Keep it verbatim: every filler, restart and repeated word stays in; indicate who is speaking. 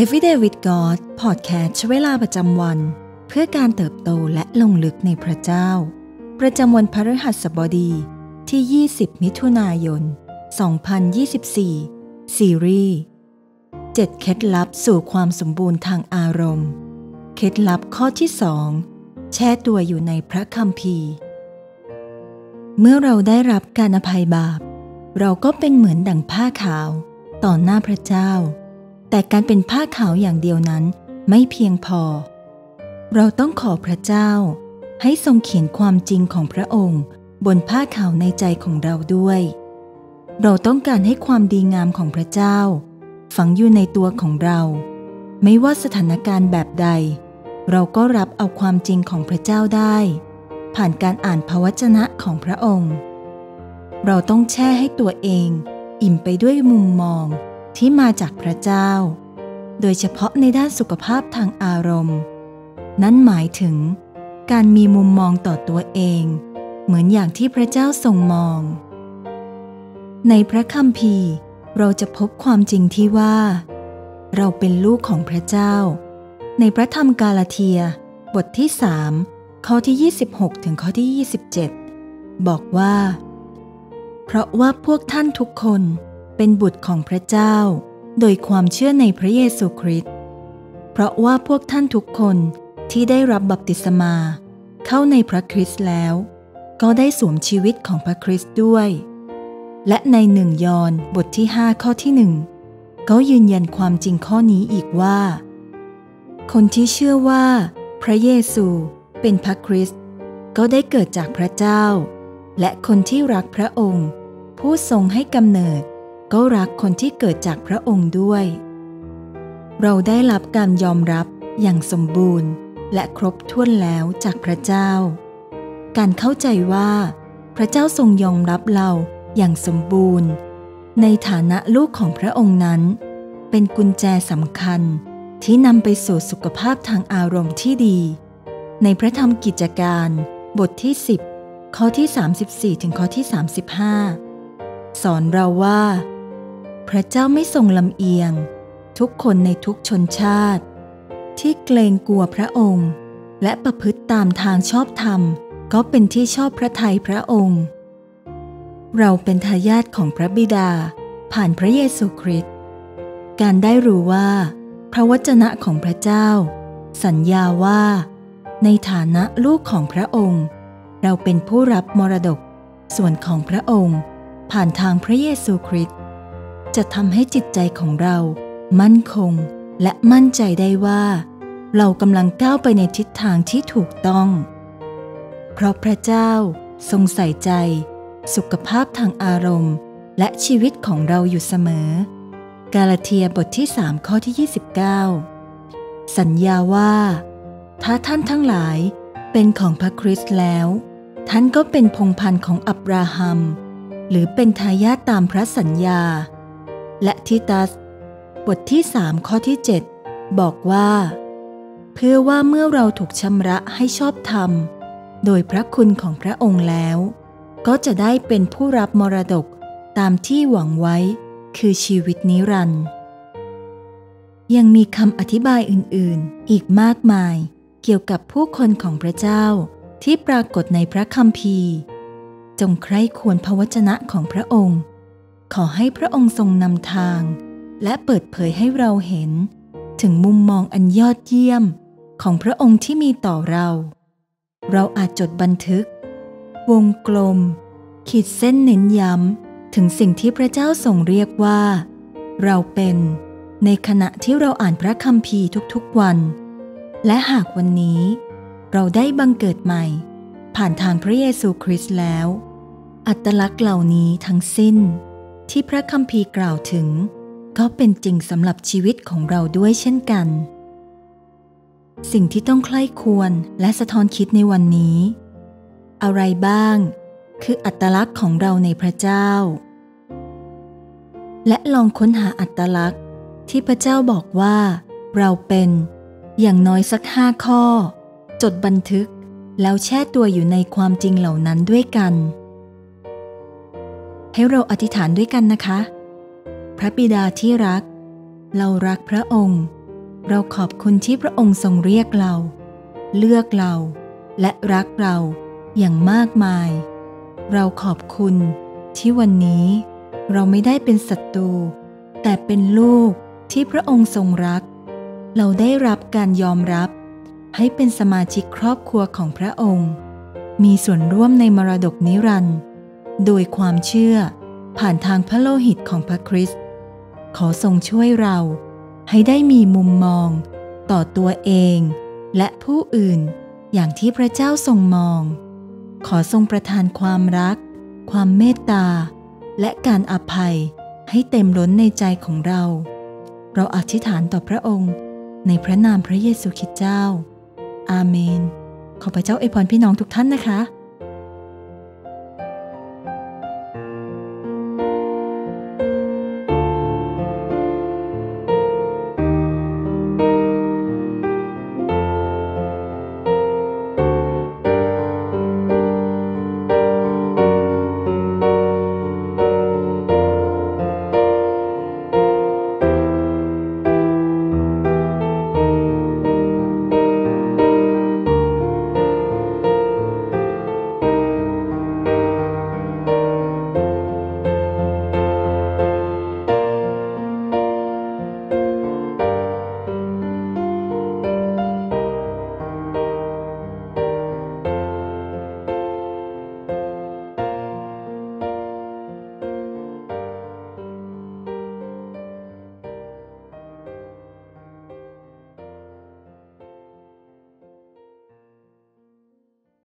Speaker 1: Everyday with God พอดแคสต์ใช้เวลาประจำวันเพื่อการเติบโตและลงลึกในพระเจ้าประจำวันพฤหัสบดีที่ยี่สิบมิถุนายนสองพันยี่สิบสี่ซีรีส์เจ็ดเคล็ดลับสู่ความสมบูรณ์ทางอารมณ์เคล็ดลับข้อที่สองแช่ตัวอยู่ในพระคัมภีร์เมื่อเราได้รับการอภัยบาปเราก็เป็นเหมือนดั่งผ้าขาวต่อหน้าพระเจ้าแต่การเป็นผ้าขาวอย่างเดียวนั้นไม่เพียงพอเราต้องขอพระเจ้าให้ทรงเขียนความจริงของพระองค์บนผ้าขาวในใจของเราด้วยเราต้องการให้ความดีงามของพระเจ้าฝังอยู่ในตัวของเราไม่ว่าสถานการณ์แบบใดเราก็รับเอาความจริงของพระเจ้าได้ผ่านการอ่านพระวจนะของพระองค์เราต้องแช่ให้ตัวเองอิ่มไปด้วยมุมมองที่มาจากพระเจ้าโดยเฉพาะในด้านสุขภาพทางอารมณ์นั่นหมายถึงการมีมุมมองต่อตัวเองเหมือนอย่างที่พระเจ้าทรงมองในพระคัมภีร์เราจะพบความจริงที่ว่าเราเป็นลูกของพระเจ้าในพระธรรมกาลาเทียบทที่สามข้อที่ยี่สิบหกถึงข้อที่ยี่สิบเจ็ดบอกว่าเพราะว่าพวกท่านทุกคนเป็นบุตรของพระเจ้าโดยความเชื่อในพระเยซูคริสต์เพราะว่าพวกท่านทุกคนที่ได้รับบัพติศมาเข้าในพระคริสต์แล้วก็ได้สวมชีวิตของพระคริสต์ด้วยและในหนึ่งยอห์นบทที่ห้าข้อที่หนึ่งก็ยืนยันความจริงข้อนี้อีกว่าคนที่เชื่อว่าพระเยซูเป็นพระคริสต์ก็ได้เกิดจากพระเจ้าและคนที่รักพระองค์ผู้ทรงให้กำเนิดก็รักคนที่เกิดจากพระองค์ด้วยเราได้รับการยอมรับอย่างสมบูรณ์และครบถ้วนแล้วจากพระเจ้าการเข้าใจว่าพระเจ้าทรงยอมรับเราอย่างสมบูรณ์ในฐานะลูกของพระองค์นั้นเป็นกุญแจสำคัญที่นำไปสู่สุขภาพทางอารมณ์ที่ดีในพระธรรมกิจการบทที่สิบข้อที่สามสิบสี่ถึงข้อที่สามสิบห้าสอนเราว่าพระเจ้าไม่ทรงลำเอียงทุกคนในทุกชนชาติที่เกรงกลัวพระองค์และประพฤติตามทางชอบธรรมก็เป็นที่ชอบพระทัยพระองค์เราเป็นทายาทของพระบิดาผ่านพระเยซูคริสต์การได้รู้ว่าพระวจนะของพระเจ้าสัญญาว่าในฐานะลูกของพระองค์เราเป็นผู้รับมรดกส่วนของพระองค์ผ่านทางพระเยซูคริสต์จะทำให้จิตใจของเรามั่นคงและมั่นใจได้ว่าเรากำลังก้าวไปในทิศทางที่ถูกต้องเพราะพระเจ้าทรงใส่ใจสุขภาพทางอารมณ์และชีวิตของเราอยู่เสมอกาลาเทียบทที่สามข้อที่ยี่สิบเก้าสัญญาว่าถ้าท่านทั้งหลายเป็นของพระคริสต์แล้วท่านก็เป็นพงศ์พันธุ์ของอับราฮัมหรือเป็นทายาทตามพระสัญญาและทิตัสบทที่สามข้อที่เจ็ดบอกว่าเพื่อว่าเมื่อเราถูกชำระให้ชอบธรรมโดยพระคุณของพระองค์แล้วก็จะได้เป็นผู้รับมรดกตามที่หวังไว้คือชีวิตนิรันดร์ยังมีคำอธิบายอื่นๆอีกมากมายเกี่ยวกับผู้คนของพระเจ้าที่ปรากฏในพระคัมภีร์จงใคร่ควรพระวจนะของพระองค์ขอให้พระองค์ทรงนำทางและเปิดเผยให้เราเห็นถึงมุมมองอันยอดเยี่ยมของพระองค์ที่มีต่อเราเราอาจจดบันทึกวงกลมขีดเส้นเน้นย้ำถึงสิ่งที่พระเจ้าทรงเรียกว่าเราเป็นในขณะที่เราอ่านพระคัมภีร์ทุกๆวันและหากวันนี้เราได้บังเกิดใหม่ผ่านทางพระเยซูคริสต์แล้วอัตลักษณ์เหล่านี้ทั้งสิ้นที่พระคัมภีร์กล่าวถึงก็เป็นจริงสำหรับชีวิตของเราด้วยเช่นกันสิ่งที่ต้องใคร่ควรและสะท้อนคิดในวันนี้อะไรบ้างคืออัตลักษณ์ของเราในพระเจ้าและลองค้นหาอัตลักษณ์ที่พระเจ้าบอกว่าเราเป็นอย่างน้อยสักห้าข้อจดบันทึกแล้วแช่ตัวอยู่ในความจริงเหล่านั้นด้วยกันให้เราอธิษฐานด้วยกันนะคะพระบิดาที่รักเรารักพระองค์เราขอบคุณที่พระองค์ทรงเรียกเราเลือกเราและรักเราอย่างมากมายเราขอบคุณที่วันนี้เราไม่ได้เป็นศัตรูแต่เป็นลูกที่พระองค์ทรงรักเราได้รับการยอมรับให้เป็นสมาชิกครอบครัวของพระองค์มีส่วนร่วมในมรดกนิรันดร์โดยความเชื่อผ่านทางพระโลหิตของพระคริสต์ขอทรงช่วยเราให้ได้มีมุมมองต่อตัวเองและผู้อื่นอย่างที่พระเจ้าทรงมองขอทรงประทานความรักความเมตตาและการอภัยให้เต็มล้นในใจของเราเราอธิษฐานต่อพระองค์ในพระนามพระเยซูคริสต์เจ้าอาเมนขอพระเจ้าอวยพรพี่น้องทุกท่านนะคะ